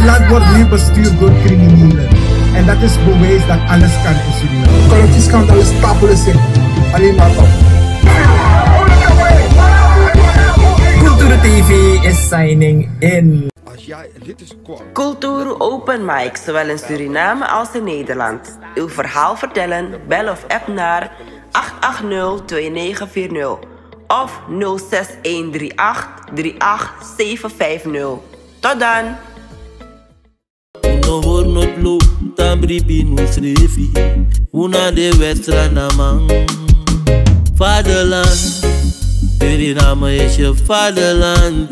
land wordt nu bestuurd door criminelen. En dat is bewijs dat alles kan in Suriname. Corruptie kan alles stapelen zijn. Alleen maar op. Cultuur TV is signing in. Cultuur Open Mic, zowel in Suriname als in Nederland. Uw verhaal vertellen, bel of app naar 880-2940 of 06138-38750. Tot dan! No hoor not lo, tambri bin usrefi. Una de westra namang. Vaderland, Suriname is je vaderland.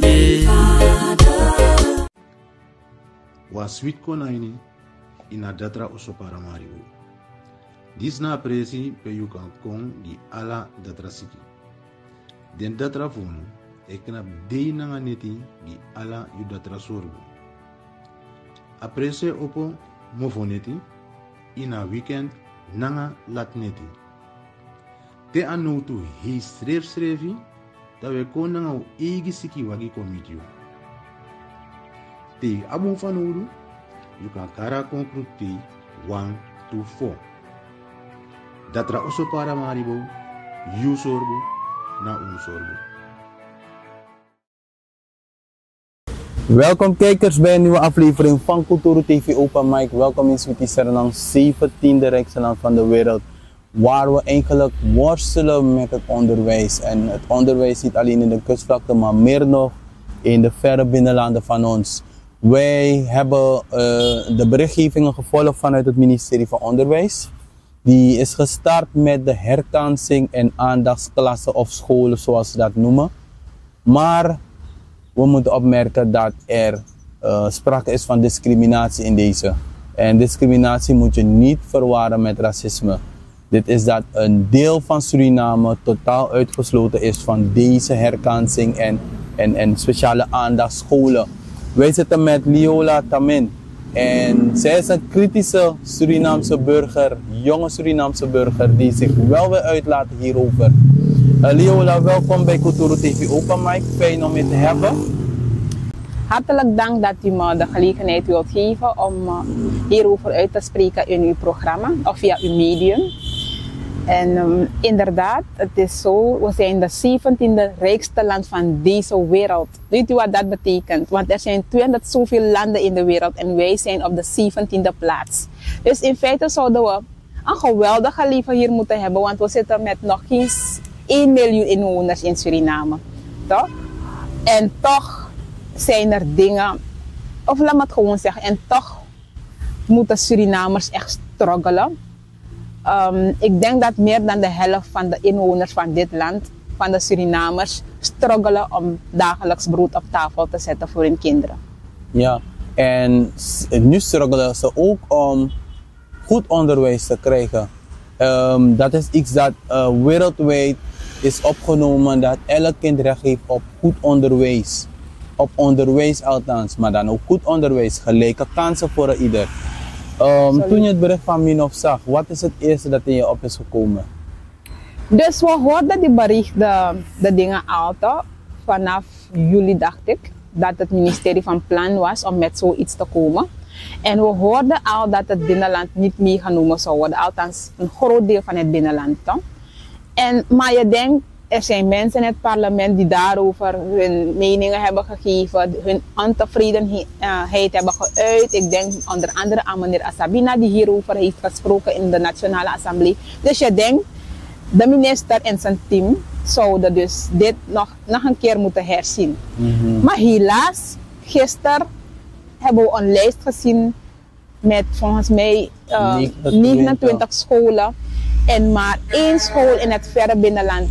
Was sweet konaini ina datra oso paramaribo. Dis na presi pe you kan kong di ala datra siki. Den datra funu ekna dei nanga neti di ala yu datra sorgo. Aprese opo mofoneti ina weekend nanga lat neti. Te anotu he srefi dat we kon nanga u egi siki wagi komitio. Te abon fanodu, you kan kara concrete 1 to 4. Datra oso paramaribo, you sorbo, na un sorbo. Welkom kijkers bij een nieuwe aflevering van Cultuur TV Open Mic. Welkom in Sweetie Suriname, 17e rijkste land van de wereld. Waar we eigenlijk worstelen met het onderwijs. En het onderwijs niet alleen in de kustvlakte, maar meer nog in de verre binnenlanden van ons. Wij hebben de berichtgevingen gevolgd vanuit het ministerie van Onderwijs. Die is gestart met de herkansing en aandachtsklassen of scholen zoals ze dat noemen. Maar we moeten opmerken dat er sprake is van discriminatie in deze. En discriminatie moet je niet verwarren met racisme. Dit is dat een deel van Suriname totaal uitgesloten is van deze herkansing en speciale aandachtsscholen. Wij zitten met Liola Tamin en zij is een kritische Surinaamse burger, jonge Surinaamse burger die zich wel wil uitlaten hierover. Liola, welkom bij Cultuur TV Open Mic, fijn om je te hebben. Hartelijk dank dat u me de gelegenheid wilt geven om hierover uit te spreken in uw programma of via uw medium. En inderdaad, het is zo, we zijn de 17e rijkste land van deze wereld. Weet u wat dat betekent? Want er zijn 200 zoveel landen in de wereld en wij zijn op de 17e plaats. Dus in feite zouden we een geweldige leven hier moeten hebben, want we zitten met nog geen 1 miljoen inwoners in Suriname. Toch? En toch zijn er dingen, of laat me het gewoon zeggen, en toch moeten Surinamers echt struggelen. Ik denk dat meer dan de helft van de inwoners van dit land, van de Surinamers, struggelen om dagelijks brood op tafel te zetten voor hun kinderen. Ja, en nu struggelen ze ook om goed onderwijs te krijgen. Dat is iets dat wereldwijd is opgenomen, dat elk kind recht heeft op goed onderwijs. Op onderwijs althans, maar dan ook goed onderwijs, gelijke kansen voor ieder. Toen je het bericht van Minov zag, wat is het eerste dat in je op is gekomen? Dus we hoorden die berichten, de dingen altijd. Vanaf juli dacht ik dat het ministerie van plan was om met zoiets te komen. En we hoorden al dat het binnenland niet meegenomen zou worden, althans een groot deel van het binnenland. Maar je denkt, er zijn mensen in het parlement die daarover hun meningen hebben gegeven, hun ontevredenheid hebben geuit. Ik denk onder andere aan meneer Asabina die hierover heeft gesproken in de Nationale Assemblée. Dus je denkt, de minister en zijn team zouden dus dit nog een keer moeten herzien. Maar helaas, gisteren hebben we een lijst gezien met volgens mij 29 scholen en maar 1 school in het verre binnenland.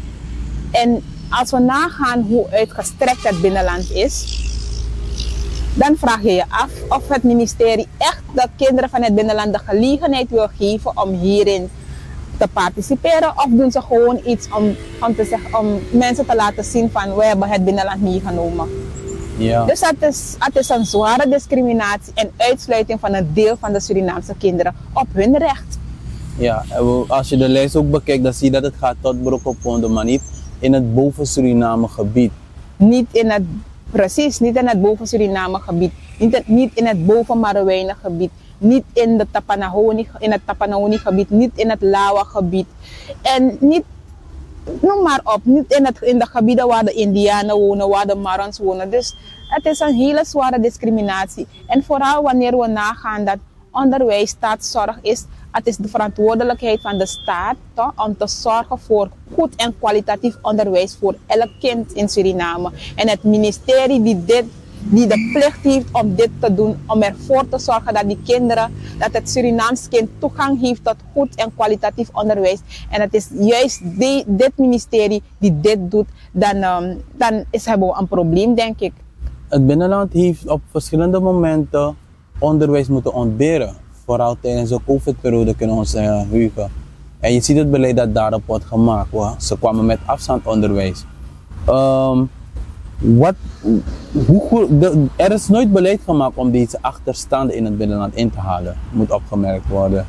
En als we nagaan hoe uitgestrekt het binnenland is, dan vraag je je af of het ministerie echt de kinderen van het binnenland de gelegenheid wil geven om hierin te participeren, of doen ze gewoon iets om mensen te laten zien van we hebben het binnenland meegenomen. Ja. Dus het is een zware discriminatie en uitsluiting van een deel van de Surinaamse kinderen op hun recht. Ja, als je de lijst ook bekijkt, dan zie je dat het gaat tot Brokopondo, maar niet in het boven Suriname gebied. Niet in het boven Suriname gebied. Niet in het boven-Marowijnen gebied, niet in het Tapanahoni gebied, niet in het Lawa gebied. En niet, noem maar op, niet in de gebieden waar de Indianen wonen, waar de Marans wonen. Dus het is een hele zware discriminatie. En vooral wanneer we nagaan dat onderwijs staatszorg is, het is de verantwoordelijkheid van de staat toch, om te zorgen voor goed en kwalitatief onderwijs voor elk kind in Suriname. En het ministerie die de plicht heeft om dit te doen, om ervoor te zorgen dat die kinderen, dat het Surinaams kind toegang heeft tot goed en kwalitatief onderwijs. En het is juist dit ministerie die dit doet, dan hebben we een probleem, denk ik. Het binnenland heeft op verschillende momenten onderwijs moeten ontberen. Vooral tijdens de COVID-periode kunnen we ons heugen. En je ziet het beleid dat daarop wordt gemaakt. Ze kwamen met afstandonderwijs. Er is nooit beleid gemaakt om deze achterstanden in het binnenland in te halen. Moet opgemerkt worden.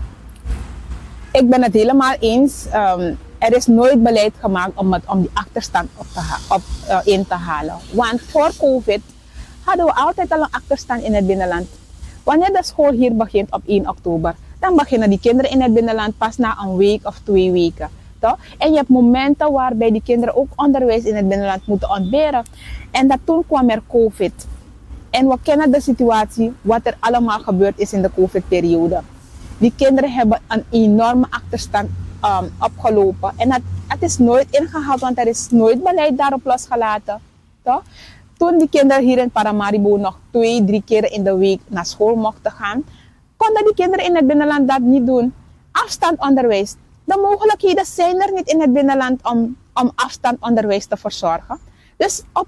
Ik ben het helemaal eens. Er is nooit beleid gemaakt om die achterstand in te halen. Want voor COVID hadden we altijd al een achterstand in het binnenland. Wanneer de school hier begint op 1 oktober, dan beginnen die kinderen in het binnenland pas na een week of 2 weken. Toch? En je hebt momenten waarbij die kinderen ook onderwijs in het binnenland moeten ontberen. En toen kwam er COVID. En we kennen de situatie, wat er allemaal gebeurd is in de COVID-periode. Die kinderen hebben een enorme achterstand opgelopen. En het is nooit ingehaald, want er is nooit beleid daarop losgelaten. Toch? Toen die kinderen hier in Paramaribo nog 2-3 keer in de week naar school mochten gaan, konden die kinderen in het binnenland dat niet doen. Afstandonderwijs. De mogelijkheden zijn er niet in het binnenland om afstandonderwijs te verzorgen. Dus op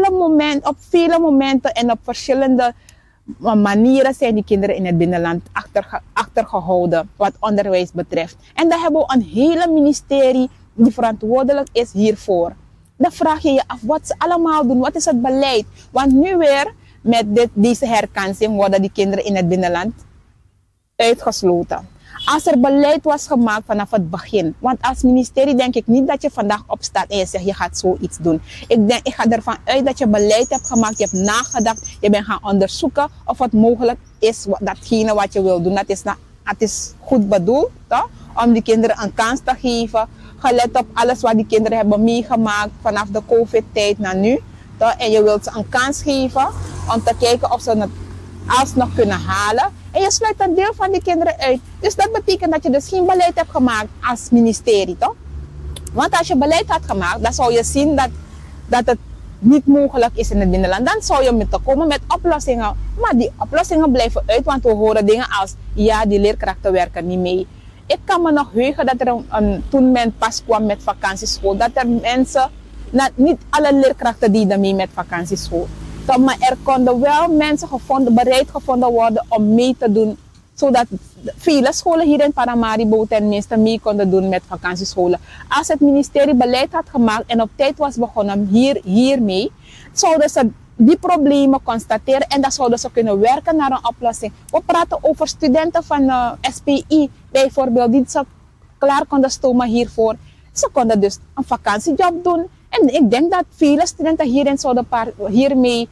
vele momenten en op verschillende manieren zijn die kinderen in het binnenland achtergehouden wat onderwijs betreft. En dan hebben we een hele ministerie die verantwoordelijk is hiervoor. Dan vraag je je af wat ze allemaal doen, wat is het beleid? Want nu weer met deze herkansing worden die kinderen in het binnenland uitgesloten. Als er beleid was gemaakt vanaf het begin. Want als ministerie denk ik niet dat je vandaag opstaat en je zegt je gaat zoiets doen. Ik ga ervan uit dat je beleid hebt gemaakt, je hebt nagedacht, je bent gaan onderzoeken of het mogelijk is datgene wat je wil doen. Het is goed bedoeld, toch? Om die kinderen een kans te geven. Gelet op alles wat die kinderen hebben meegemaakt vanaf de COVID-tijd naar nu. Toch? En je wilt ze een kans geven om te kijken of ze het alsnog kunnen halen. En je sluit een deel van die kinderen uit. Dus dat betekent dat je dus geen beleid hebt gemaakt als ministerie, toch? Want als je beleid had gemaakt, dan zou je zien dat het niet mogelijk is in het binnenland. Dan zou je moeten komen met oplossingen. Maar die oplossingen blijven uit, want we horen dingen als, ja, die leerkrachten werken niet mee. Ik kan me nog heugen dat er toen men pas kwam met vakantieschool, dat er mensen, niet alle leerkrachten deden mee met vakantieschool. Maar er konden wel mensen bereid gevonden worden om mee te doen, zodat vele scholen hier in Paramaribo tenminste mee konden doen met vakantiescholen. Als het ministerie beleid had gemaakt en op tijd was begonnen hiermee, zouden ze die problemen constateren en dan zouden ze kunnen werken naar een oplossing. We praten over studenten van SPI bijvoorbeeld, die ze klaar konden stomen hiervoor. Ze konden dus een vakantiejob doen. En ik denk dat vele studenten hierin zouden hiermee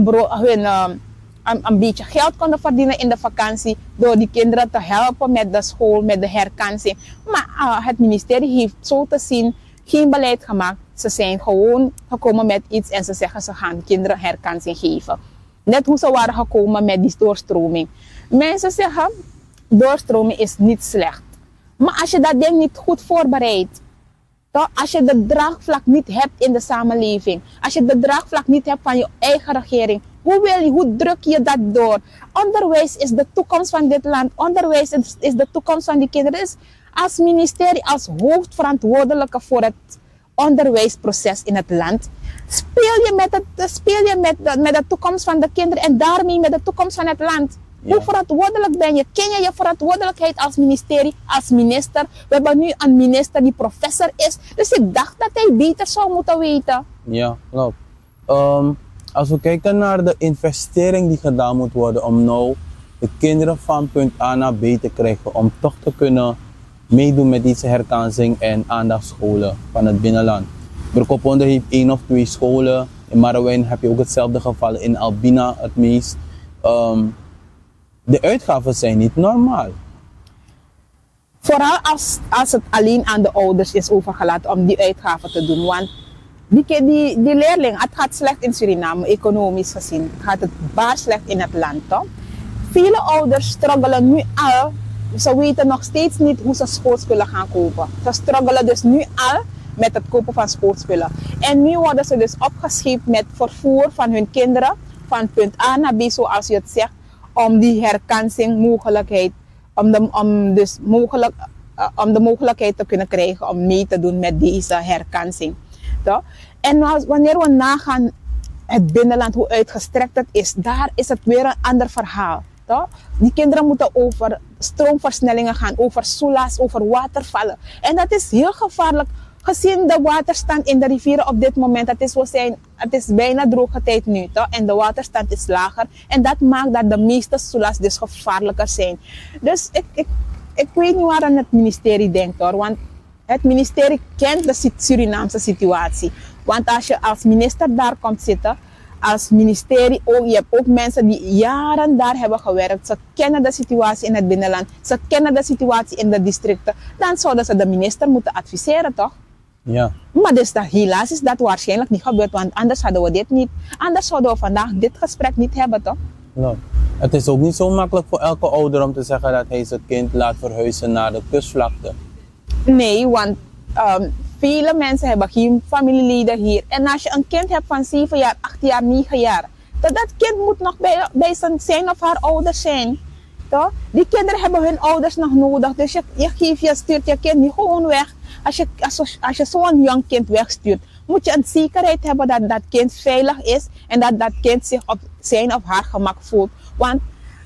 een beetje geld konden verdienen in de vakantie door die kinderen te helpen met de school, met de herkansing. Maar het ministerie heeft zo te zien geen beleid gemaakt. Ze zijn gewoon gekomen met iets en ze zeggen ze gaan kinderen herkansing geven. Net hoe ze waren gekomen met die doorstroming. Mensen zeggen doorstroming is niet slecht. Maar als je dat ding niet goed voorbereidt, als je de draagvlak niet hebt in de samenleving, als je de draagvlak niet hebt van je eigen regering, hoe druk je dat door? Onderwijs is de toekomst van dit land. Onderwijs is de toekomst van die kinderen. Dus als ministerie, als hoofdverantwoordelijke voor het onderwijsproces in het land, speel je met de toekomst van de kinderen en daarmee met de toekomst van het land. Ja. Hoe verantwoordelijk ben je? Ken je verantwoordelijkheid als ministerie, als minister? We hebben nu een minister die professor is. Dus ik dacht dat hij beter zou moeten weten. Ja, klopt. Als we kijken naar de investering die gedaan moet worden om nou de kinderen van punt A naar B te krijgen. Om toch te kunnen meedoen met deze herkansing en aandachtscholen van het binnenland. Burkoponde heeft 1 of 2 scholen. In Marowijnen heb je ook hetzelfde geval. In Albina het meest. de uitgaven zijn niet normaal. Vooral als het alleen aan de ouders is overgelaten om die uitgaven te doen. Want die leerling, het gaat slecht in Suriname, economisch gezien. Gaat het baar slecht in het land. Toch? Vele ouders struggelen nu al. Ze weten nog steeds niet hoe ze sportspullen gaan kopen. Ze struggelen dus nu al met het kopen van sportspullen. En nu worden ze dus opgescheept met vervoer van hun kinderen van punt A naar B, zoals je het zegt, om die herkansing mogelijkheid, om de mogelijkheid te kunnen krijgen om mee te doen met deze herkansing. Toch? En wanneer we nagaan het binnenland, hoe uitgestrekt het is, daar is het weer een ander verhaal. Toch? Die kinderen moeten over stroomversnellingen gaan, over soela's, over watervallen. En dat is heel gevaarlijk, gezien de waterstand in de rivieren op dit moment. Het is bijna droge tijd nu, toch? En de waterstand is lager. En dat maakt dat de meeste soela's dus gevaarlijker zijn. Dus ik weet niet waar het ministerie denkt, hoor. Want het ministerie kent de Surinaamse situatie. Want als je als minister daar komt zitten, als ministerie ook, je hebt ook mensen die jaren daar hebben gewerkt. Ze kennen de situatie in het binnenland. Ze kennen de situatie in de districten. Dan zouden ze de minister moeten adviseren, toch? Ja. Maar dus helaas is dat waarschijnlijk niet gebeurd. Want anders hadden we dit niet. Anders zouden we vandaag dit gesprek niet hebben, toch? Nou, het is ook niet zo makkelijk voor elke ouder om te zeggen dat hij zijn kind laat verhuizen naar de kustvlakte. Nee, want vele mensen hebben geen familieleden hier. En als je een kind hebt van 7 jaar, 8 jaar, 9 jaar, dat kind moet nog bij zijn of haar ouders zijn. Toch? Die kinderen hebben hun ouders nog nodig. Dus je stuurt je kind niet gewoon weg. Als je zo'n jong kind wegstuurt, moet je een zekerheid hebben dat dat kind veilig is en dat dat kind zich op zijn of haar gemak voelt. Want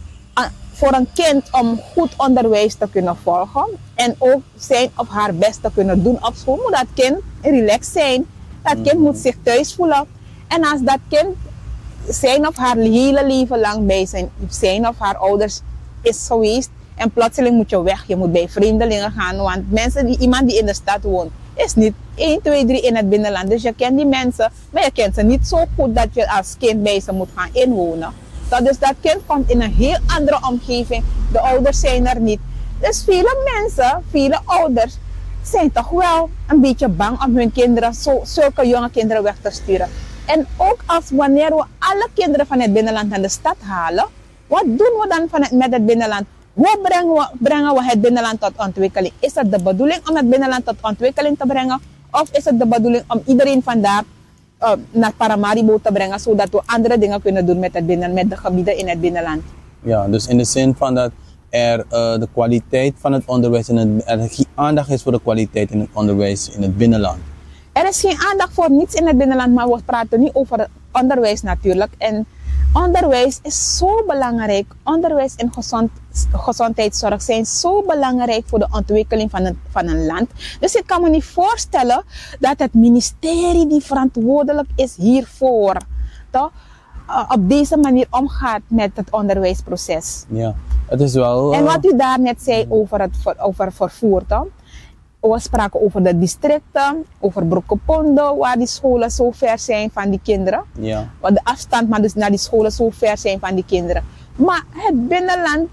voor een kind om goed onderwijs te kunnen volgen en ook zijn of haar best te kunnen doen op school, moet dat kind relaxed zijn. Dat kind moet zich thuis voelen. En als dat kind zijn of haar hele leven lang bij zijn of haar ouders is geweest en plotseling moet je weg, je moet bij vreemdelingen gaan, want iemand die in de stad woont is niet 1, 2, 3 in het binnenland. Dus je kent die mensen, maar je kent ze niet zo goed dat je als kind bij ze moet gaan inwonen. Dus dat kind komt in een heel andere omgeving, de ouders zijn er niet. Dus vele mensen, vele ouders zijn toch wel een beetje bang om hun kinderen, zulke jonge kinderen weg te sturen. En ook wanneer we alle kinderen van het binnenland naar de stad halen, wat doen we dan met het binnenland? Hoe brengen we het binnenland tot ontwikkeling? Is het de bedoeling om het binnenland tot ontwikkeling te brengen? Of is het de bedoeling om iedereen vandaar naar Paramaribo te brengen, zodat we andere dingen kunnen doen met de gebieden in het binnenland? Ja, dus in de zin van dat er de kwaliteit van het onderwijs, er geen aandacht is voor de kwaliteit in het onderwijs in het binnenland. Er is geen aandacht voor niets in het binnenland, maar we praten nu over onderwijs natuurlijk. En onderwijs is zo belangrijk. Onderwijs en gezondheidszorg zijn zo belangrijk voor de ontwikkeling van een land. Dus ik kan me niet voorstellen dat het ministerie die verantwoordelijk is hiervoor, toch, op deze manier omgaat met het onderwijsproces. Ja, het is wel... En wat u daarnet zei over vervoer, toch? We spraken over de districten, over Brokopondo, waar die scholen zo ver zijn van die kinderen. Ja. Waar de afstand maar dus naar die scholen zo ver zijn van die kinderen. Maar het binnenland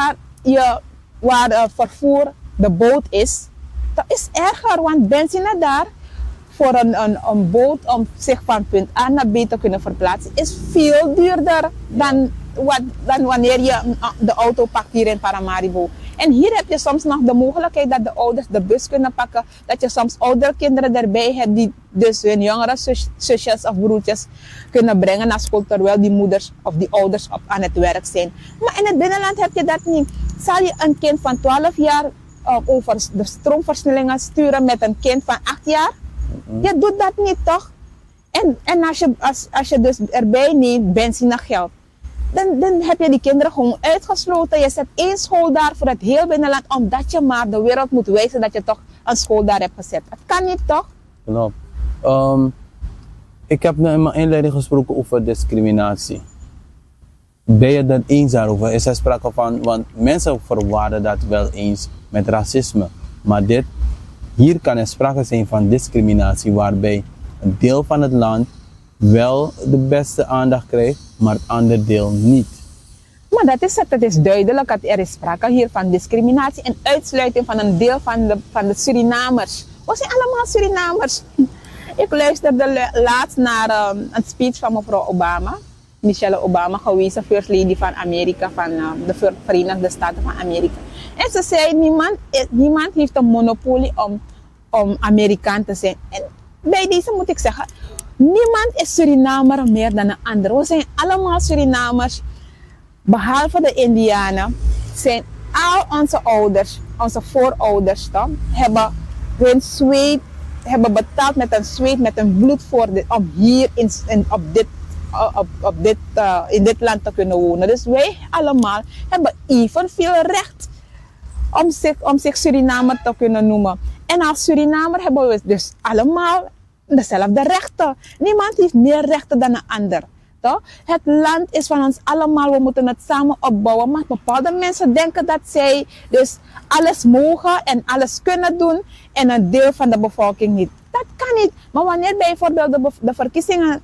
waar vervoer de boot is, dat is erger. Want benzine daar voor een boot om zich van punt A naar B te kunnen verplaatsen is veel duurder dan wanneer je de auto pakt hier in Paramaribo. En hier heb je soms nog de mogelijkheid dat de ouders de bus kunnen pakken. Dat je soms oudere kinderen erbij hebt die dus hun jongere zusjes of broertjes kunnen brengen naar school terwijl die moeders of die ouders aan het werk zijn. Maar in het binnenland heb je dat niet. Zal je een kind van 12 jaar over de stroomversnellingen sturen met een kind van 8 jaar? Je doet dat niet, toch? En als je dus erbij neemt benzine geld, dan heb je die kinderen gewoon uitgesloten. Je zet 1 school daar voor het heel binnenland, omdat je maar de wereld moet wijzen dat je toch een school daar hebt gezet. Dat kan niet, toch? Klopt. Ik heb in mijn inleiding gesproken over discriminatie. Ben je dat eens daarover? Is er sprake van, want mensen verwarren dat wel eens met racisme. Maar hier kan er sprake zijn van discriminatie, waarbij een deel van het land wel de beste aandacht krijgt, maar het andere deel niet. Maar dat is duidelijk dat er is sprake hier van discriminatie en uitsluiting van een deel van de Surinamers. We zijn allemaal Surinamers. Ik luisterde laatst naar een speech van mevrouw Obama, Michelle Obama, gewezen First Lady van Amerika, van de Verenigde Staten van Amerika. En ze zei, niemand heeft een monopolie om Amerikaan te zijn. En bij deze moet ik zeggen, niemand is Surinamer meer dan een ander. We zijn allemaal Surinamers, behalve de Indianen. Zijn al onze ouders, onze voorouders, hebben hun zweet, hebben betaald met een zweet, met een bloed om hier in dit land te kunnen wonen. Dus wij allemaal hebben evenveel recht om zich Surinamer te kunnen noemen. En als Surinamer hebben we dus allemaal dezelfde rechten. Niemand heeft meer rechten dan een ander. Toch? Het land is van ons allemaal, we moeten het samen opbouwen. Maar bepaalde mensen denken dat zij dus alles mogen en alles kunnen doen en een deel van de bevolking niet. Dat kan niet. Maar wanneer bijvoorbeeld de verkiezingen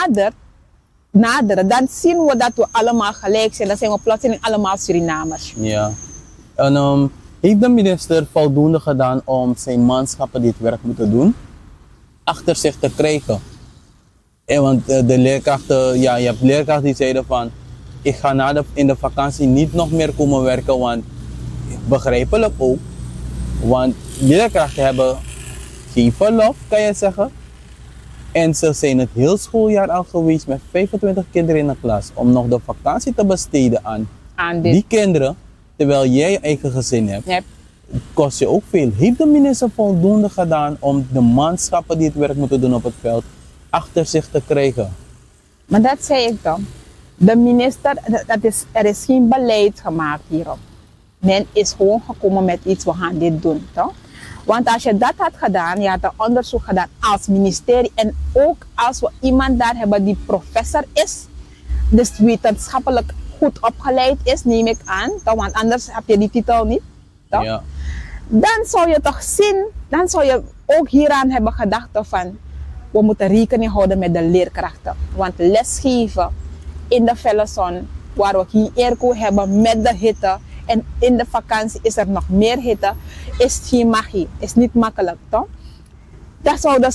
naderen, dan zien we dat we allemaal gelijk zijn. Dan zijn we plotseling allemaal Surinamers. Ja. En heeft de minister voldoende gedaan om zijn manschappen dit werk moeten doen? Achter zich te krijgen? Want de leerkrachten, ja, je hebt leerkrachten die zeiden van, ik ga in de vakantie niet nog meer komen werken, want begrijpelijk ook. Want leerkrachten hebben geen verlof, kan je zeggen. En ze zijn het heel schooljaar al geweest met 25 kinderen in de klas om nog de vakantie te besteden aan die kinderen, terwijl jij je eigen gezin hebt. Yep. Kost je ook veel. Heeft de minister voldoende gedaan om de manschappen die het werk moeten doen op het veld achter zich te krijgen? Maar dat zei ik dan. De minister, er is geen beleid gemaakt hierop. Men is gewoon gekomen met iets, we gaan dit doen. Toch? Want als je dat had gedaan, je had een onderzoek gedaan als ministerie en ook als we iemand daar hebben die professor is, dus wetenschappelijk goed opgeleid is, neem ik aan, toch? Want anders heb je die titel niet. Toch? Ja. Dan zou je toch zien, dan zou je ook hieraan hebben gedacht van, we moeten rekening houden met de leerkrachten. Want lesgeven in de felle zon, waar we geen airco hebben met de hitte, en in de vakantie is er nog meer hitte, is geen magie, is niet makkelijk, toch? Dan zouden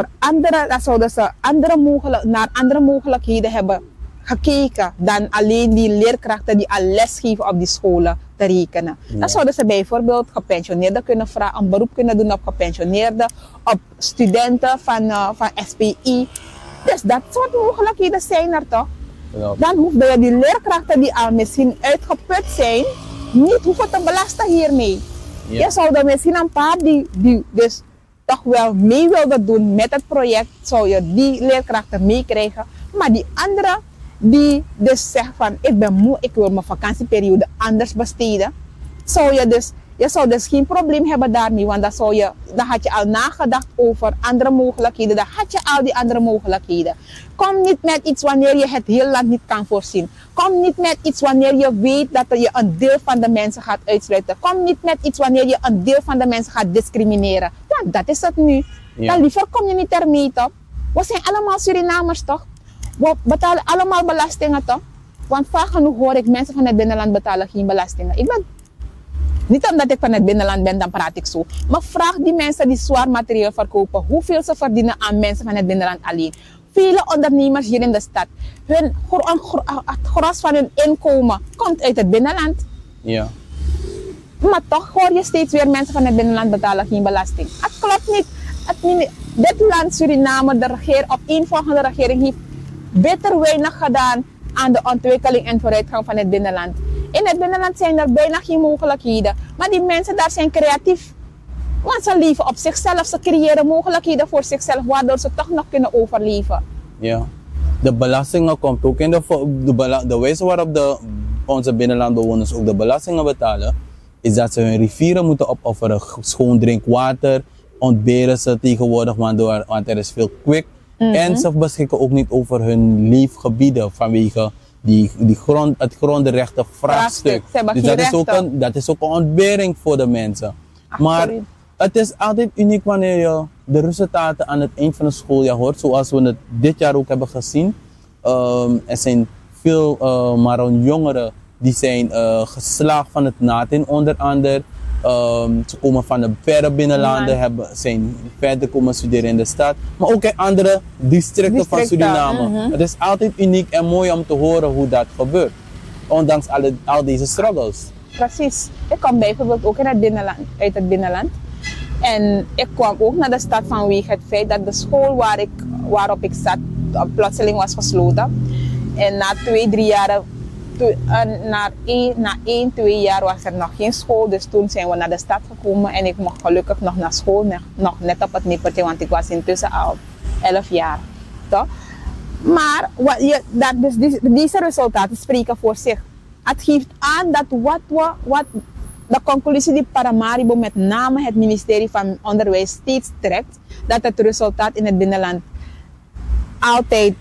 ze naar andere mogelijkheden hebben gekeken dan alleen die leerkrachten die al lesgeven op die scholen te rekenen. Ja. Dan zouden ze bijvoorbeeld gepensioneerden kunnen vragen, een beroep kunnen doen op gepensioneerden, op studenten van SPI. Dus dat soort mogelijkheden zijn er toch? Ja. Dan hoefden je die leerkrachten die al misschien uitgeput zijn, niet hoeven te belasten hiermee. Ja. Je zou er misschien een paar die dus toch wel mee wilden doen met het project, zou je die leerkrachten meekrijgen. Maar die anderen die dus zeggen van, ik ben moe, ik wil mijn vakantieperiode anders besteden. Je zou dus geen probleem hebben daarmee, want dan had je al nagedacht over andere mogelijkheden. Dan had je al die andere mogelijkheden. Kom niet met iets wanneer je het heel land niet kan voorzien. Kom niet met iets wanneer je weet dat je een deel van de mensen gaat uitsluiten. Kom niet met iets wanneer je een deel van de mensen gaat discrimineren. Want dat is het nu. Ja. Dan liever kom je niet ermee toch. We zijn allemaal Surinamers toch. We betalen allemaal belastingen toch. Want vaak genoeg hoor ik mensen van het binnenland betalen geen belastingen. Niet omdat ik van het binnenland ben, dan praat ik zo. Maar vraag die mensen die zwaar materieel verkopen, hoeveel ze verdienen aan mensen van het binnenland alleen. Vele ondernemers hier in de stad, het gros van hun inkomen komt uit het binnenland. Ja. Maar toch hoor je steeds weer mensen van het binnenland betalen geen belasting. Het klopt niet. Dit land Suriname, de opeenvolgende regering heeft bitter weinig gedaan aan de ontwikkeling en vooruitgang van het binnenland. In het binnenland zijn er bijna geen mogelijkheden. Maar die mensen daar zijn creatief. Want ze leven op zichzelf. Ze creëren mogelijkheden voor zichzelf. Waardoor ze toch nog kunnen overleven. Ja. De belastingen komt ook in de wijze waarop onze binnenlandbewoners ook de belastingen betalen. Is dat ze hun rivieren moeten opofferen. Schoon drinkwater. Ontberen ze tegenwoordig. Want er is veel kwik. En ze beschikken ook niet over hun leefgebieden. Vanwege het grondrechten vraagstuk. Dus dat is ook een ontbering voor de mensen. Maar het is altijd uniek wanneer je de resultaten aan het eind van het schooljaar hoort. Zoals we het dit jaar ook hebben gezien. Er zijn veel Maron jongeren die zijn geslaagd van het NATIN onder andere. Ze komen van de verre binnenlanden, zijn verder komen studeren in de stad. Maar ook in andere districten van Suriname. Het is altijd uniek en mooi om te horen hoe dat gebeurt. Ondanks al deze struggles. Precies. Ik kom bijvoorbeeld ook uit het binnenland. En ik kwam ook naar de stad vanwege het feit dat de school waarop ik zat plotseling was gesloten. En na 2-3 jaar, na 1-2 jaar was er nog geen school. Dus toen zijn we naar de stad gekomen en ik mocht gelukkig nog naar school. Nog net op het nippertje, want ik was intussen al 11 jaar. Toch? Maar deze resultaten spreken voor zich. Het geeft aan dat wat de conclusie die Paramaribo met name het ministerie van Onderwijs steeds trekt, dat het resultaat in het binnenland altijd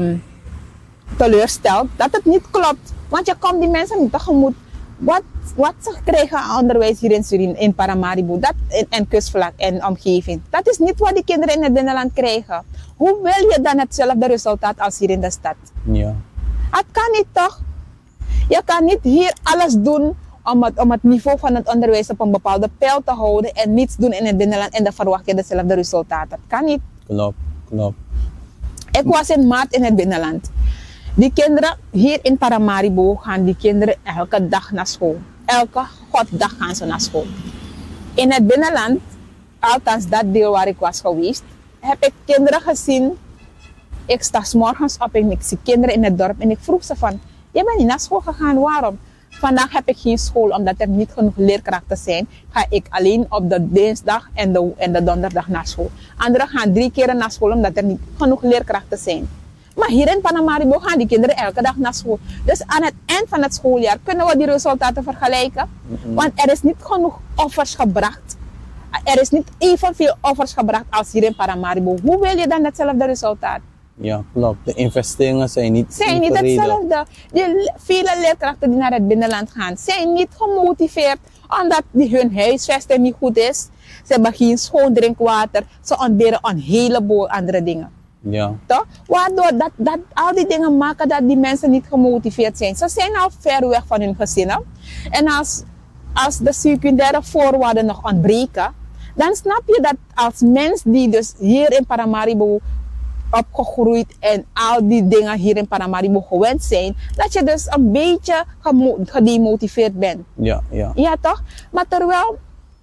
teleurstelt, dat het niet klopt. Want je komt die mensen niet tegemoet. Wat ze krijgen aan onderwijs hier in Suriname, in Paramaribo, en kustvlak en omgeving, dat is niet wat die kinderen in het binnenland krijgen. Hoe wil je dan hetzelfde resultaat als hier in de stad? Ja. Het kan niet toch? Je kan niet hier alles doen om het niveau van het onderwijs op een bepaalde peil te houden en niets doen in het binnenland en dan verwacht je dezelfde resultaten. Dat kan niet. Klopt. Ik was in maart in het binnenland. Die kinderen hier in Paramaribo gaan die kinderen elke dag naar school. Elke goddag gaan ze naar school. In het binnenland, althans dat deel waar ik was geweest, heb ik kinderen gezien. Ik sta 's morgens op en ik zie kinderen in het dorp en ik vroeg ze van, je bent niet naar school gegaan, waarom? Vandaag heb ik geen school omdat er niet genoeg leerkrachten zijn. Ga ik alleen op de dinsdag en de donderdag naar school. Anderen gaan 3 keer naar school omdat er niet genoeg leerkrachten zijn. Maar hier in Paramaribo gaan die kinderen elke dag naar school. Dus aan het eind van het schooljaar kunnen we die resultaten vergelijken. Want er is niet genoeg offers gebracht. Er is niet evenveel offers gebracht als hier in Paramaribo. Hoe wil je dan hetzelfde resultaat? Ja, klopt. De investeringen zijn niet hetzelfde. Vele leerkrachten die naar het binnenland gaan, zijn niet gemotiveerd omdat hun huisvesting niet goed is. Ze hebben geen schoon drinkwater. Ze ontberen een heleboel andere dingen. Ja. Toch? Waardoor al die dingen maken dat die mensen niet gemotiveerd zijn. Ze zijn al ver weg van hun gezinnen. En als de secundaire voorwaarden nog ontbreken, dan snap je dat als mens die dus hier in Paramaribo opgegroeid en al die dingen hier in Paramaribo gewend zijn, dat je dus een beetje gedemotiveerd bent. Ja. Ja toch? Maar terwijl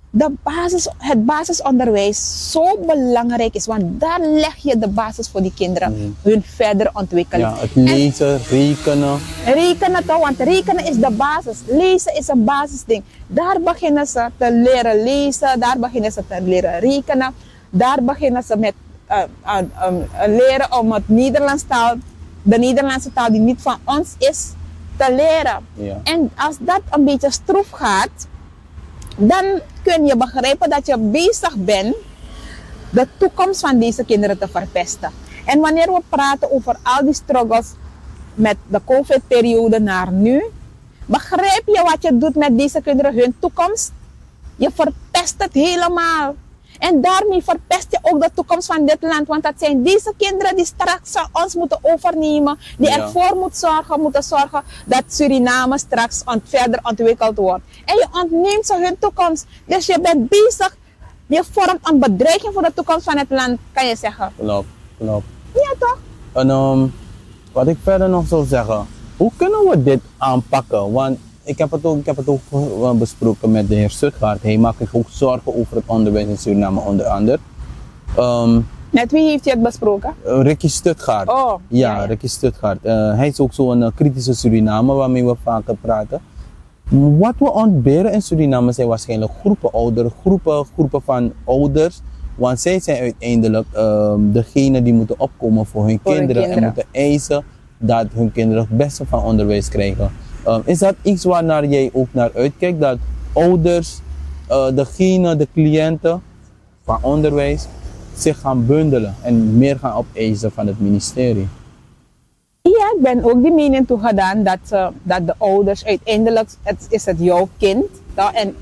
het basisonderwijs zo belangrijk is, want daar leg je de basis voor die kinderen, hun verder ontwikkelen. Ja, het lezen, rekenen. Rekenen toch, want rekenen is de basis. Lezen is een basisding. Daar beginnen ze te leren lezen, daar beginnen ze te leren rekenen, daar beginnen ze met leren om het de Nederlandse taal die niet van ons is, te leren. Ja. En als dat een beetje stroef gaat, dan kun je begrijpen dat je bezig bent de toekomst van deze kinderen te verpesten. En wanneer we praten over al die struggles met de COVID-periode naar nu, begrijp je wat je doet met deze kinderen, hun toekomst? Je verpest het helemaal. En daarmee verpest je ook de toekomst van dit land. Want dat zijn deze kinderen die straks ons moeten overnemen. Die ervoor moeten zorgen dat Suriname straks verder ontwikkeld wordt. En je ontneemt ze hun toekomst. Dus je bent bezig. Je vormt een bedreiging voor de toekomst van het land, kan je zeggen. Klopt. Ja toch? En wat ik verder nog zou zeggen. Hoe kunnen we dit aanpakken? Want ik heb het ook besproken met de heer Stuttgart. Hij maakt zich ook zorgen over het onderwijs in Suriname onder andere. Met wie heeft hij het besproken? Ricky Stuttgart. Oh, ja. Ricky Stuttgart. Hij is ook zo'n kritische Suriname waarmee we vaker praten. Wat we ontberen in Suriname zijn waarschijnlijk groepen van ouders. Want zij zijn uiteindelijk degene die moeten opkomen voor hun kinderen. En moeten eisen dat hun kinderen het beste van onderwijs krijgen. Is dat iets waar jij ook naar uitkijkt? Dat ouders, de cliënten van onderwijs zich gaan bundelen en meer gaan opeisen van het ministerie? Ja, ik ben ook die mening toegedaan dat de ouders uiteindelijk, is het jouw kind. Toch? En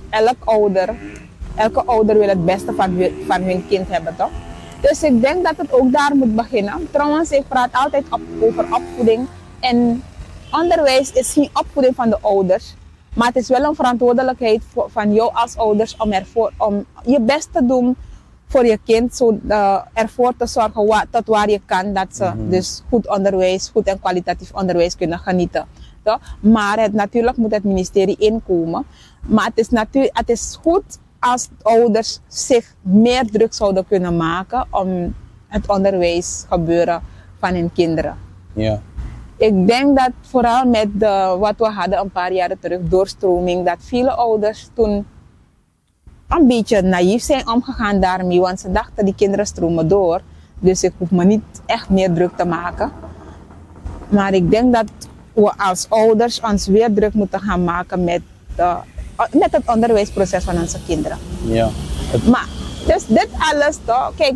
elke ouder wil het beste van hun kind hebben, toch? Dus ik denk dat het ook daar moet beginnen. Trouwens, ik praat altijd over opvoeding. En onderwijs is geen opvoeding van de ouders, maar het is wel een verantwoordelijkheid van jou als ouders om je best te doen voor je kind, ervoor te zorgen tot waar je kan, dat ze dus goed en kwalitatief onderwijs kunnen genieten. Toch? Maar natuurlijk moet het ministerie inkomen. Maar het is goed als ouders zich meer druk zouden kunnen maken om het onderwijs gebeuren van hun kinderen. Ja. Ik denk dat vooral met wat we hadden een paar jaren terug, doorstroming, dat vele ouders toen een beetje naïef zijn omgegaan daarmee, want ze dachten die kinderen stromen door, dus ik hoef me niet echt meer druk te maken. Maar ik denk dat we als ouders ons weer druk moeten gaan maken met het onderwijsproces van onze kinderen. Ja. Maar, dus dit alles toch, kijk,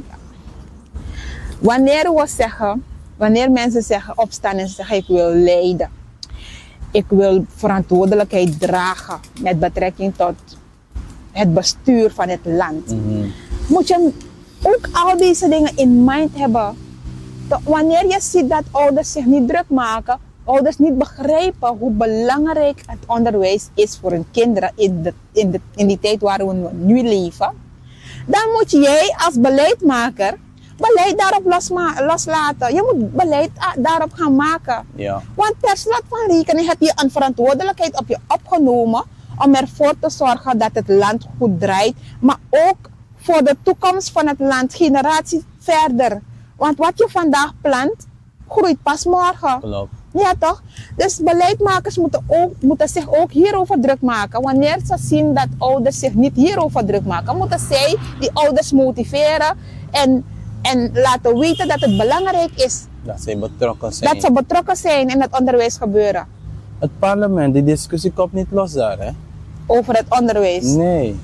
wanneer mensen zeggen opstaan en zeggen ik wil leiden, ik wil verantwoordelijkheid dragen met betrekking tot het bestuur van het land, moet je ook al deze dingen in mind hebben. Wanneer je ziet dat ouders zich niet druk maken, ouders niet begrijpen hoe belangrijk het onderwijs is voor hun kinderen in die tijd waar we nu leven, dan moet jij als beleidmaker beleid daarop loslaten. Je moet beleid daarop gaan maken. Ja. Want per slot van rekening heb je een verantwoordelijkheid op je opgenomen om ervoor te zorgen dat het land goed draait, maar ook voor de toekomst van het land, generatie verder. Want wat je vandaag plant, groeit pas morgen. Klopt. Ja toch? Dus beleidmakers moeten zich ook hierover druk maken. Wanneer ze zien dat ouders zich niet hierover druk maken, moeten zij die ouders motiveren en laten weten dat het belangrijk is. Dat ze betrokken zijn. Dat ze betrokken zijn in het onderwijs gebeuren. Het parlement, die discussie komt niet los daar, hè? Over het onderwijs. Nee.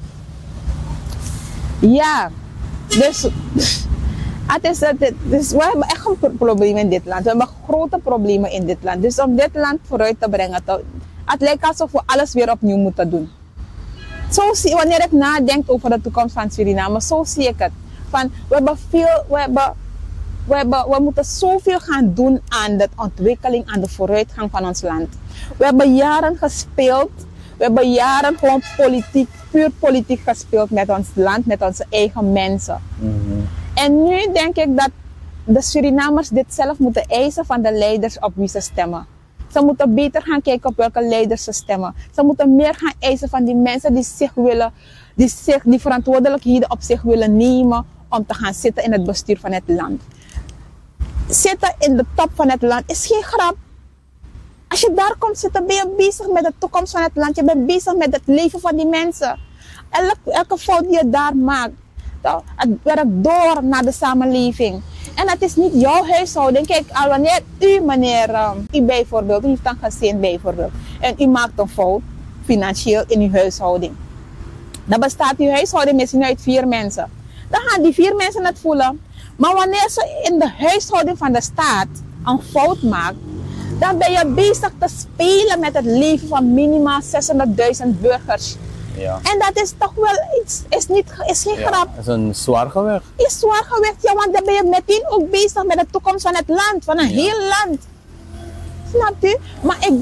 Ja, dus we hebben echt een probleem in dit land. We hebben grote problemen in dit land. Dus om dit land vooruit te brengen, het lijkt alsof we alles weer opnieuw moeten doen. Wanneer ik nadenk over de toekomst van Suriname, zo zie ik het. Van, we moeten zoveel gaan doen aan de ontwikkeling, aan de vooruitgang van ons land. We hebben jaren gespeeld. We hebben jaren gewoon puur politiek gespeeld met ons land, met onze eigen mensen. En nu denk ik dat de Surinamers dit zelf moeten eisen van de leiders op wie ze stemmen. Ze moeten beter gaan kijken op welke leiders ze stemmen. Ze moeten meer gaan eisen van die mensen die verantwoordelijkheden op zich willen nemen om te gaan zitten in het bestuur van het land. Zitten in de top van het land is geen grap. Als je daar komt zitten, ben je bezig met de toekomst van het land. Je bent bezig met het leven van die mensen. Elke fout die je daar maakt, het werkt door naar de samenleving. En het is niet jouw huishouding. Kijk, al wanneer u bijvoorbeeld, u heeft een gezin bijvoorbeeld, en u maakt een fout, financieel in uw huishouding. Dan bestaat uw huishouding misschien uit 4 mensen. Dan gaan die 4 mensen het voelen. Maar wanneer ze in de huishouding van de staat een fout maakt, dan ben je bezig te spelen met het leven van minimaal 600.000 burgers. Ja. En dat is toch wel iets, is geen grap. Dat is een zwaar gewicht. Is zwaar gewicht, ja, want dan ben je meteen ook bezig met de toekomst van het land, van een heel land. Snapt u? Maar ik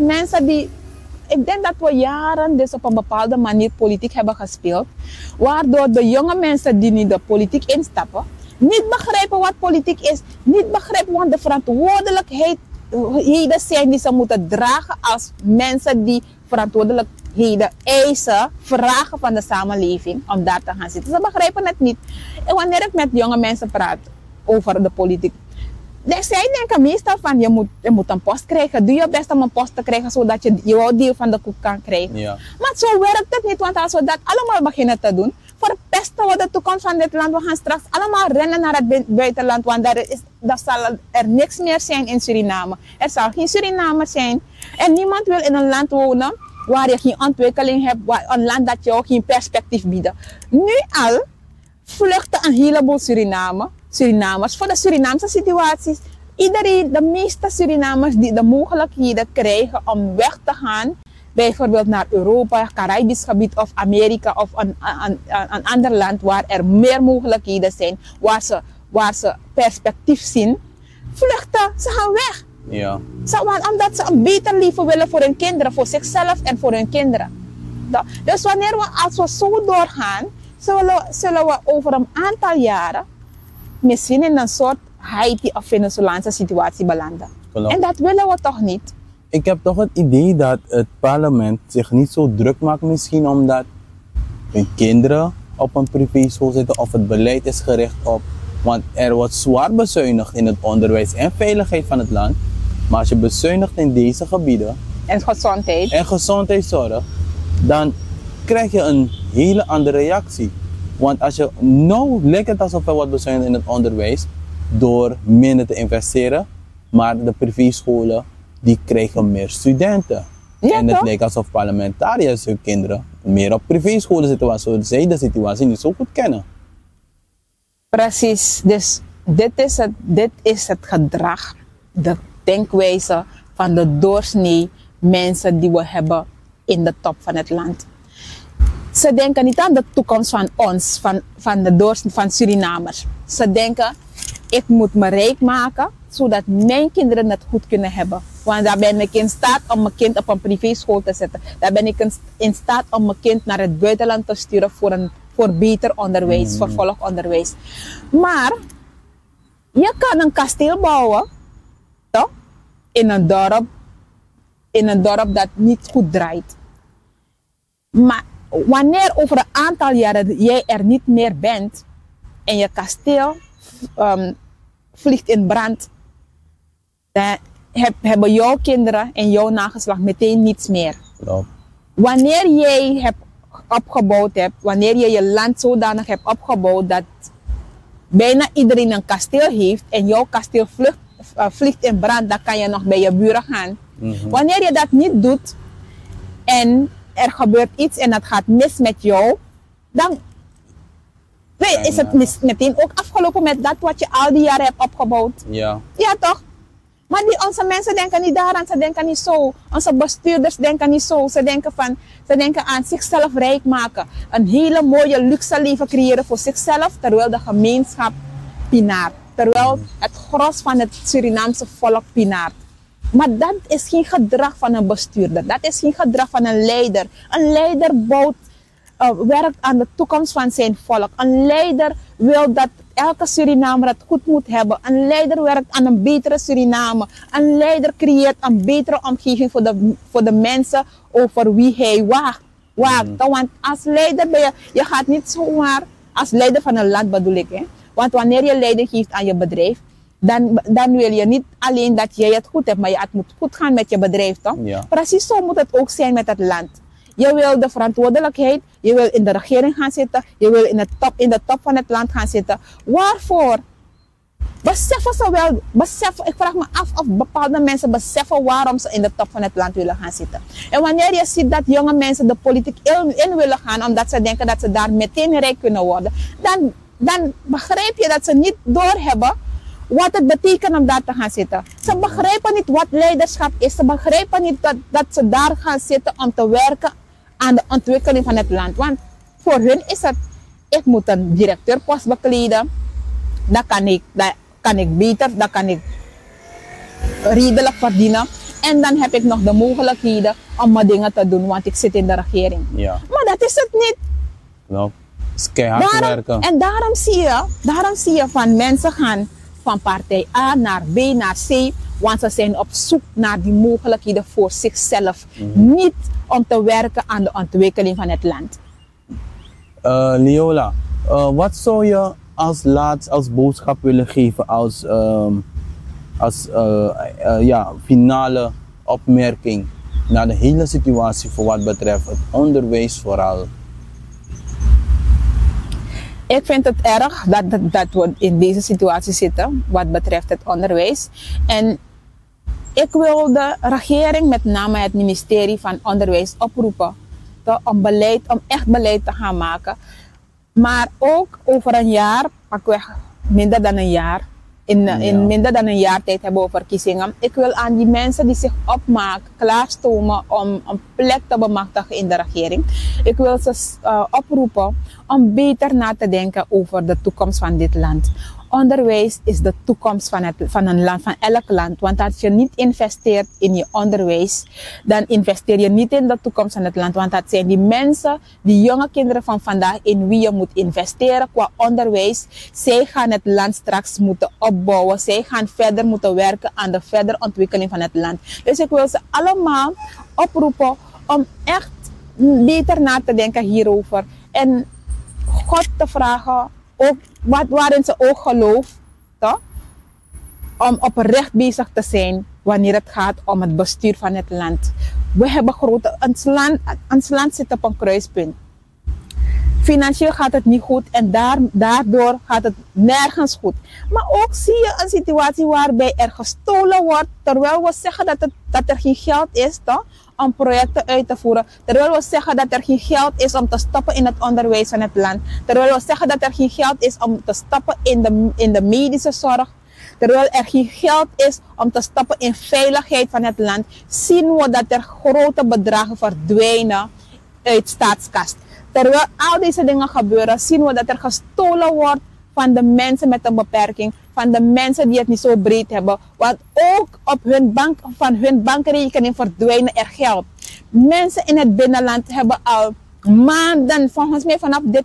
denk dat we jaren dus op een bepaalde manier politiek hebben gespeeld, waardoor de jonge mensen die nu de politiek instappen, niet begrijpen wat politiek is, niet begrijpen wat de verantwoordelijkheden zijn die ze moeten dragen als mensen die verantwoordelijkheden eisen, vragen van de samenleving om daar te gaan zitten. Ze begrijpen het niet. En wanneer ik met jonge mensen praat over de politiek, zij denken meestal van je moet een post krijgen. Doe je best om een post te krijgen zodat je jouw deel van de koek kan krijgen. Ja. Maar zo werkt het niet, want als we dat allemaal beginnen te doen, verpesten we de toekomst van dit land. We gaan straks allemaal rennen naar het buitenland, want daar zal er niks meer zijn in Suriname. Er zal geen Surinamer zijn. En niemand wil in een land wonen waar je geen ontwikkeling hebt, een land dat jou geen perspectief biedt. Nu al vluchten een heleboel Surinamers voor de Surinaamse situaties. De meeste Surinamers die de mogelijkheden krijgen om weg te gaan, bijvoorbeeld naar Europa, Caribisch gebied of Amerika of een ander land waar er meer mogelijkheden zijn, waar ze perspectief zien, vluchten, ze gaan weg. Ja. Omdat ze een beter leven willen voor hun kinderen, voor zichzelf en voor hun kinderen. Dus als we zo doorgaan, zullen we over een aantal jaren misschien in een soort Haiti of Venezolaanse situatie belanden. Klopt. En dat willen we toch niet? Ik heb toch het idee dat het parlement zich niet zo druk maakt misschien omdat hun kinderen op een privéschool zitten of het beleid is gericht op. Want er wordt zwaar bezuinigd in het onderwijs en veiligheid van het land. Maar als je bezuinigt in deze gebieden en gezondheidszorg, dan krijg je een hele andere reactie. Want als je nou lijkt het alsof er wordt bezuinigd in het onderwijs door minder te investeren, maar de privéscholen die krijgen meer studenten. Ja, en het toch? Lijkt alsof parlementariërs hun kinderen meer op privéscholen zitten, waar zij de situatie niet zo goed kennen. Precies, dus dit is het gedrag, de denkwijze van de doorsnee mensen die we hebben in de top van het land. Ze denken niet aan de toekomst van ons, van Surinamers. Ze denken, ik moet me rijk maken, zodat mijn kinderen het goed kunnen hebben. Want daar ben ik in staat om mijn kind op een privéschool te zetten. Daar ben ik in staat om mijn kind naar het buitenland te sturen voor beter onderwijs, vervolgonderwijs. Maar je kan een kasteel bouwen, toch? In een dorp dat niet goed draait. Maar wanneer over een aantal jaren jij er niet meer bent en je kasteel vliegt in brand, dan hebben jouw kinderen en jouw nageslacht meteen niets meer. Ja. Wanneer jij wanneer je je land zodanig hebt opgebouwd dat bijna iedereen een kasteel heeft en jouw kasteel vliegt in brand, dan kan je nog bij je buren gaan. Wanneer je dat niet doet en er gebeurt iets en dat gaat mis met jou, dan is het meteen ook afgelopen met dat wat je al die jaren hebt opgebouwd. Ja. Ja toch? Maar onze mensen denken niet daaraan, ze denken niet zo. Onze bestuurders denken niet zo. Ze denken aan zichzelf rijk maken. Een hele mooie luxe leven creëren voor zichzelf, terwijl de gemeenschap pinaart. Terwijl het gros van het Surinaamse volk pinaart. Maar dat is geen gedrag van een bestuurder. Dat is geen gedrag van een leider. Een leider werkt aan de toekomst van zijn volk. Een leider wil dat elke Surinamer het goed moet hebben. Een leider werkt aan een betere Suriname. Een leider creëert een betere omgeving voor de mensen over wie hij waakt. Want als leider ben je gaat niet zomaar, als leider van een land bedoel ik. Hè? Want wanneer je leiding geeft aan je bedrijf, dan wil je niet alleen dat jij het goed hebt, maar het moet goed gaan met je bedrijf, toch? Ja. Precies zo moet het ook zijn met het land. Je wil de verantwoordelijkheid, je wil in de regering gaan zitten, je wil in de top van het land gaan zitten. Waarvoor? Beseffen ze wel, ik vraag me af of bepaalde mensen beseffen waarom ze in de top van het land willen gaan zitten. En wanneer je ziet dat jonge mensen de politiek in willen gaan, omdat ze denken dat ze daar meteen rijk kunnen worden, dan begrijp je dat ze niet doorhebben wat het betekent om daar te gaan zitten. Ze begrijpen niet wat leiderschap is. Ze begrijpen niet dat ze daar gaan zitten om te werken aan de ontwikkeling van het land. Want voor hun is het, ik moet een directeurpost bekleden. Dat kan ik beter, dat kan ik redelijk verdienen. En dan heb ik nog de mogelijkheden om mijn dingen te doen, want ik zit in de regering. Ja. Maar dat is het niet. Nou, het is keihard werken. En daarom zie je van mensen gaan van partij A naar B naar C, want ze zijn op zoek naar die mogelijkheden voor zichzelf. Niet om te werken aan de ontwikkeling van het land. Leola, wat zou je als boodschap willen geven als finale opmerking naar de hele situatie voor wat betreft het onderwijs vooral? Ik vind het erg dat we in deze situatie zitten wat betreft het onderwijs. En ik wil de regering, met name het ministerie van Onderwijs, oproepen om echt beleid te gaan maken. Maar ook over een jaar, pakweg minder dan een jaar, in minder dan een jaar tijd hebben we verkiezingen. Ik wil aan die mensen die zich opmaken, klaarstomen om een plek te bemachtigen in de regering. Ik wil ze oproepen om beter na te denken over de toekomst van dit land. Onderwijs is de toekomst van een land, van elk land. Want als je niet investeert in je onderwijs, dan investeer je niet in de toekomst van het land. Want dat zijn die mensen, die jonge kinderen van vandaag, in wie je moet investeren qua onderwijs. Zij gaan het land straks moeten opbouwen. Zij gaan verder moeten werken aan de verdere ontwikkeling van het land. Dus ik wil ze allemaal oproepen om echt beter na te denken hierover. En God te vragen, ook waarin ze ook gelooft, toch? Om oprecht bezig te zijn wanneer het gaat om het bestuur van het land. We hebben ons land zit op een kruispunt. Financieel gaat het niet goed en daardoor gaat het nergens goed. Maar ook zie je een situatie waarbij er gestolen wordt, terwijl we zeggen dat er geen geld is, toch? Om projecten uit te voeren. Terwijl we zeggen dat er geen geld is om te stoppen in het onderwijs van het land. Terwijl we zeggen dat er geen geld is om te stoppen in de medische zorg. Terwijl er geen geld is om te stoppen in veiligheid van het land. Zien we dat er grote bedragen verdwijnen uit staatskast. Terwijl al deze dingen gebeuren, zien we dat er gestolen wordt van de mensen met een beperking. Van de mensen die het niet zo breed hebben. Want ook op van hun bankrekening verdwijnen er geld. Mensen in het binnenland hebben al maanden, volgens mij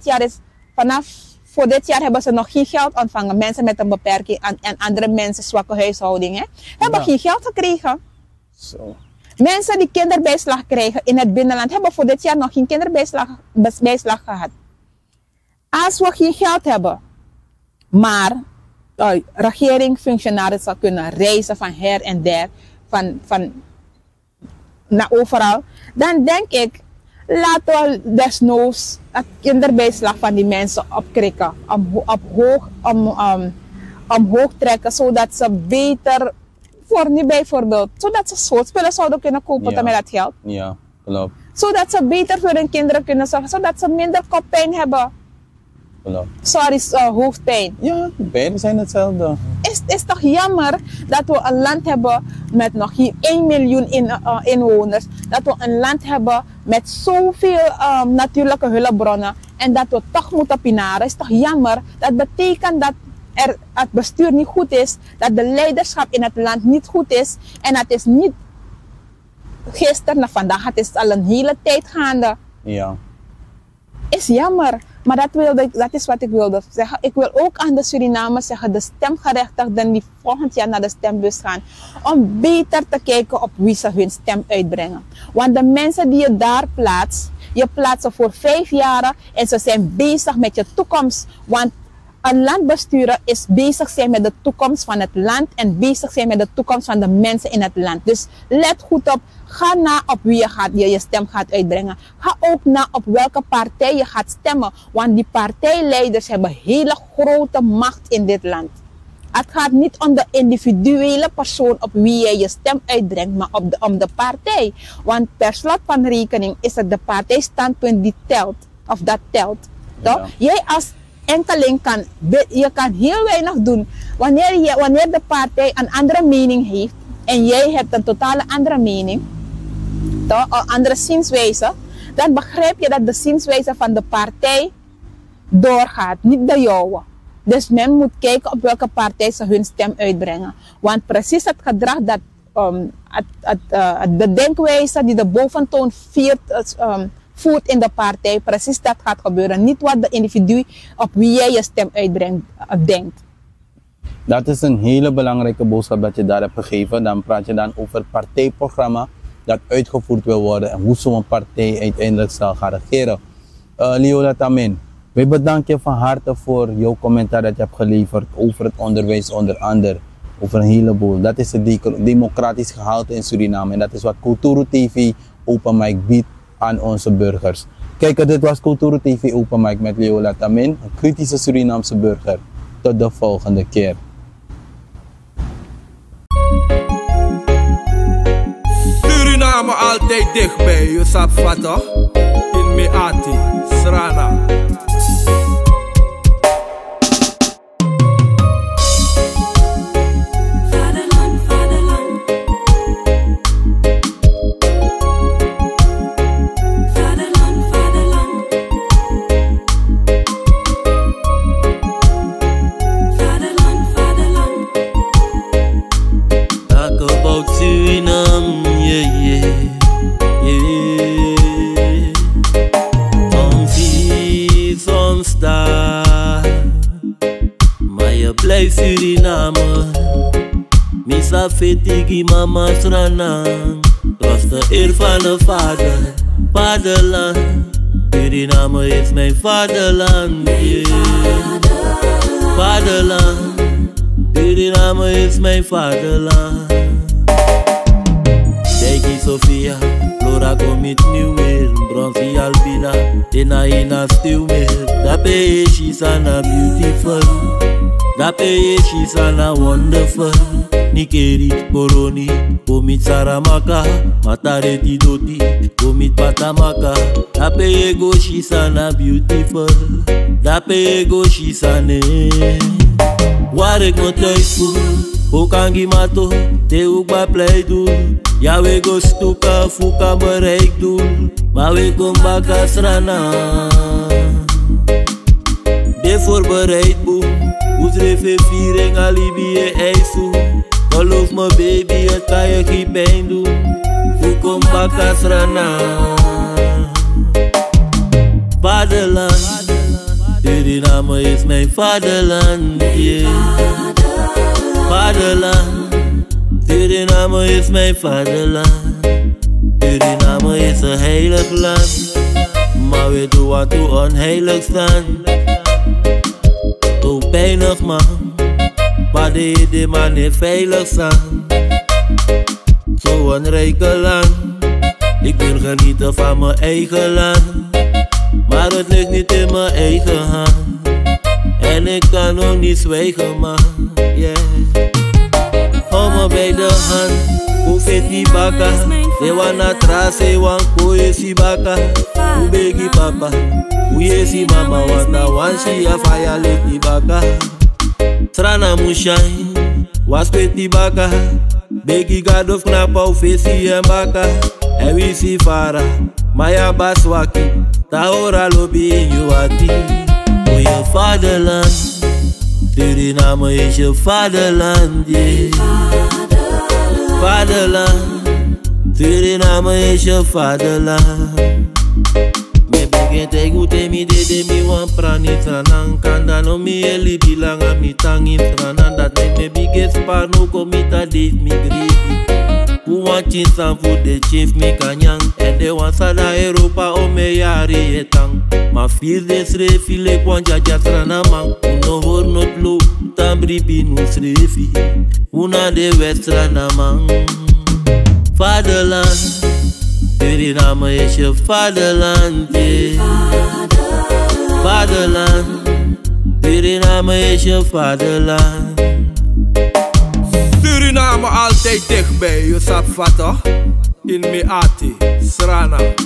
voor dit jaar hebben ze nog geen geld ontvangen. Mensen met een beperking en andere mensen, zwakke huishoudingen, hebben geen geld gekregen. Zo. Mensen die kinderbijslag krijgen in het binnenland hebben voor dit jaar nog geen kinderbijslag gehad. Als we geen geld hebben, maar regeringsfunctionarissen kunnen reizen van her en der, van naar overal, dan denk ik, laten we desnoods het kinderbijslag van die mensen opkrikken, omhoog trekken, zodat ze beter, voor nu bijvoorbeeld, zodat ze schoolspullen zouden kunnen kopen met dat geld. Ja, klopt. Zodat ze beter voor hun kinderen kunnen zorgen, zodat ze minder koppijn hebben. Klopt. Sorry, hoofdpijn. Ja, beide zijn hetzelfde. Is toch jammer dat we een land hebben met nog hier 1 miljoen inwoners. Dat we een land hebben met zoveel natuurlijke hulpbronnen. En dat we toch moeten pinaren. Is toch jammer. Dat betekent dat het bestuur niet goed is. Dat de leiderschap in het land niet goed is. En het is niet gisteren naar vandaag. Het is al een hele tijd gaande. Ja. Is jammer. Maar dat is wat ik wilde zeggen. Ik wil ook aan de Surinamers zeggen, de stemgerechtigden die volgend jaar naar de stembus gaan, om beter te kijken op wie ze hun stem uitbrengen. Want de mensen die je daar plaatst, je plaatst ze voor 5 jaar en ze zijn bezig met je toekomst. Want een landbestuurder is bezig zijn met de toekomst van het land en bezig zijn met de toekomst van de mensen in het land. Dus let goed op. Ga na op wie je stem gaat uitbrengen. Ga ook na op welke partij je gaat stemmen. Want die partijleiders hebben hele grote macht in dit land. Het gaat niet om de individuele persoon op wie je je stem uitbrengt, maar om de partij. Want per slot van rekening is het de partijstandpunt die telt. Of dat telt. Toch? Ja. Jij als enkeling kan heel weinig doen. Wanneer de partij een andere mening heeft en jij hebt een totale andere mening, een andere zienswijze, dan begrijp je dat de zienswijze van de partij doorgaat, niet de jouwe. Dus men moet kijken op welke partij ze hun stem uitbrengen. Want precies het gedrag dat de denkwijze die de boventoon voert in de partij, precies dat gaat gebeuren. Niet wat de individu op wie jij je stem uitbrengt denkt. Dat is een hele belangrijke boodschap dat je daar hebt gegeven. Dan praat je dan over het partijprogramma dat uitgevoerd wil worden en hoe zo'n partij uiteindelijk zal gaan regeren. Leola Tamin, wij bedanken je van harte voor jouw commentaar dat je hebt geleverd over het onderwijs onder andere. Over een heleboel. Dat is het democratisch gehalte in Suriname en dat is wat Kulturu TV Open Mic biedt aan onze burgers. Kijk, dit was Kulturu TV Open Mic met Leola Tamin, een kritische Surinaamse burger. Tot de volgende keer. Suriname altijd dichtbij, je sapt wat toch? In Meati, Srana. Vaderland. about Suriname, Some sea, some star, maar je blijft Suriname. Misa fetigi mama Suriname, was de eer van de vader, vaderland. Suriname is mijn vaderland, vaderland. Suriname is mijn vaderland. Deki Sofia, Flora komit nieuw weer. Bronzy Albina, ina stil meer. Dape she's ana beautiful, dape she's ana wonderful. Nikeri, Boroni, komit Saramaka, Matareti Doti, komit Patamaka. Dape ego she's ana beautiful, dape ego she's ane. Waar ik me thuis voel, ook aan Gimato, te ook bij pleidoel. Ja, we go stuka, fuka bereik doel, maar we kom baka strana. De voorbereid boe, oesrefe viering alibi en ijsu. Geloof me baby, het kan je geen pijn doen, fukom baka strana. Vaderland. Suriname is mijn vaderland, vaderland. Suriname is mijn vaderland. Suriname is een heilig land, maar we doen wat toe onheilig staan. Zo pijnig man, maar de man niet veilig staan. Zo'n rijke land, ik wil genieten van mijn eigen land. Maar het ligt niet in mijn eigen hand, en ik kan ook niet zwijgen man, Hou me bij de hand, hoe fit die baka. Ze wana trase, wan koe si baka. Hoe begi papa, hoe je si mama. Wanda wansi ya faya let die baka. Strana mushai, was pet die baka. Begi gadof knapa u fesi en baka. En wie si fara, maya baswaki. Tahora lobi in Yuati, voor je vaderland. Suriname is je vaderland, vaderland. Suriname is je vaderland. Me begin te gute mi de mi wan prani tranan. Kanda no mi eli bilanga mi tangi tranan. Dat me biggest par no komita date mi gripi. Who want chins and food de chief me kanyang. En de wan sada Europa o me yari etang. Ma fils de srefi le kwanja jatrana man. Uno hor not lo tambri binu srefi. Una de westrana man. Vaderland, Suriname is je vaderland, vaderland. Suriname is je vaderland. Suriname altijd dichtbij, je sap vatten. In Meati, Srana.